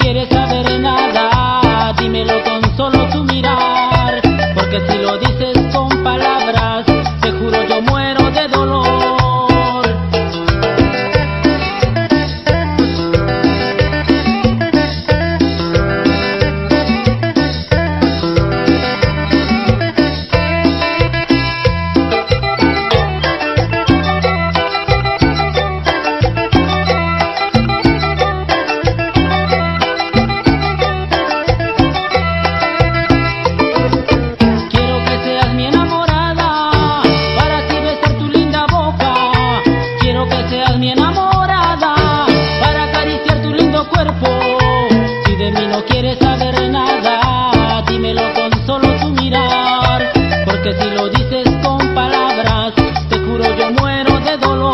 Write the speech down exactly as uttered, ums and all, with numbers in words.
quieres saber nada, dímelo con solo tu mirar, porque si lo dices con palabras, te juro yo muero de dolor. Mi enamorada, para acariciar tu lindo cuerpo. Si de mí no quieres saber nada, dímelo con solo tu mirar, porque si lo dices con palabras, te juro yo muero de dolor.